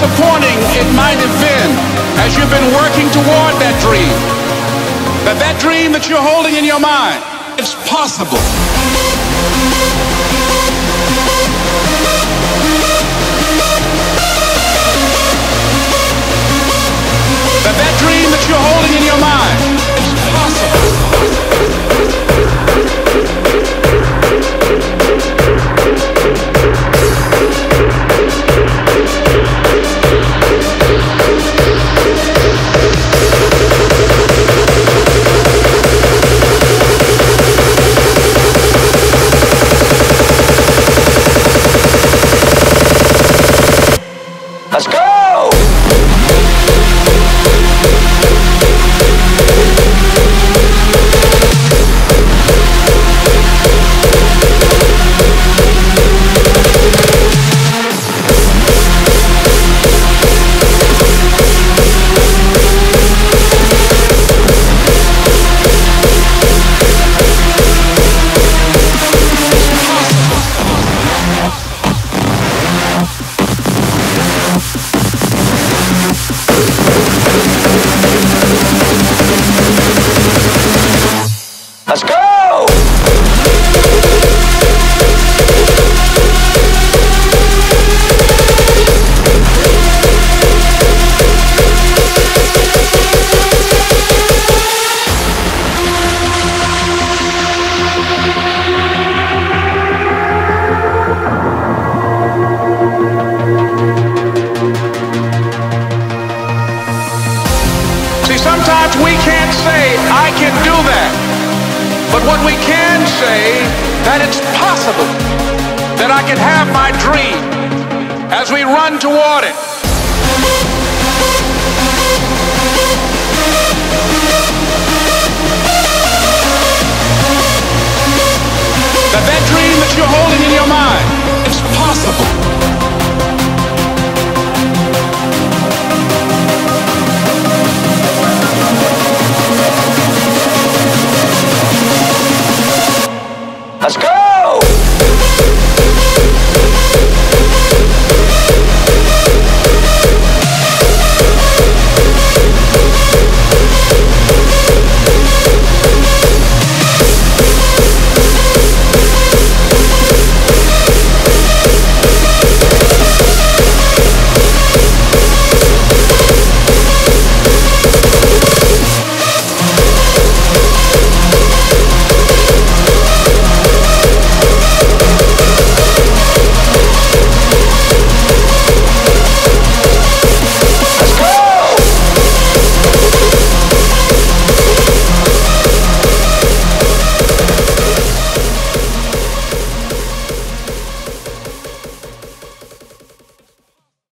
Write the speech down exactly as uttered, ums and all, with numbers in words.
disappointing it might have been as you've been working toward that dream, that that dream that you're holding in your mind, it's possible. That that dream that you're holding in your mind, it's possible. Let's go! Let's go! See, sometimes we can't say, I can do that. But what we can say, that it's possible that I can have my dream as we run toward it.